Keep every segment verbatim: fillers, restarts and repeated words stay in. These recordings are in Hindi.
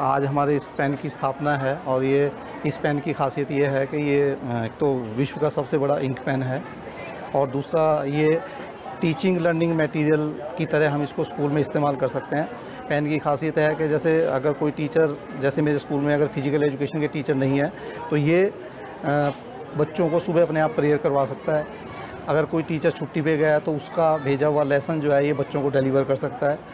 आज हमारे इस पेन की स्थापना है और ये इस पेन की खासियत ये है कि ये एक तो विश्व का सबसे बड़ा इंक पेन है और दूसरा ये टीचिंग लर्निंग मटेरियल की तरह हम इसको स्कूल में इस्तेमाल कर सकते हैं। पेन की खासियत है कि जैसे अगर कोई टीचर, जैसे मेरे स्कूल में अगर फिजिकल एजुकेशन के टीचर नहीं है तो ये बच्चों को सुबह अपने आप प्रेयर करवा सकता है। अगर कोई टीचर छुट्टी पे गया है तो उसका भेजा हुआ लेसन जो है ये बच्चों को डिलीवर कर सकता है।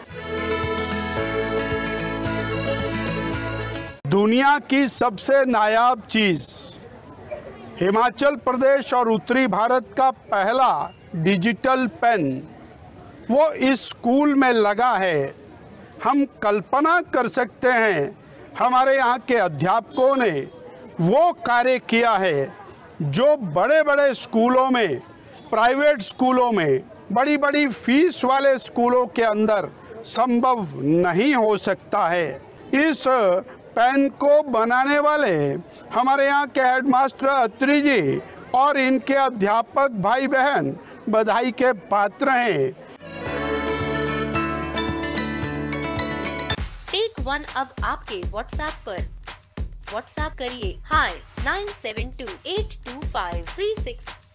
दुनिया की सबसे नायाब चीज़, हिमाचल प्रदेश और उत्तरी भारत का पहला डिजिटल पेन वो इस स्कूल में लगा है। हम कल्पना कर सकते हैं हमारे यहाँ के अध्यापकों ने वो कार्य किया है जो बड़े बड़े स्कूलों में, प्राइवेट स्कूलों में, बड़ी बड़ी फीस वाले स्कूलों के अंदर संभव नहीं हो सकता है। इस पेन को बनाने वाले हमारे यहाँ के हेडमास्टर अत्री जी और इनके अध्यापक भाई बहन बधाई के पात्र हैं। टेक वन अब आपके व्हाट्सएप पर। व्हाट्सएप करिए hi nine seven two eight two five three six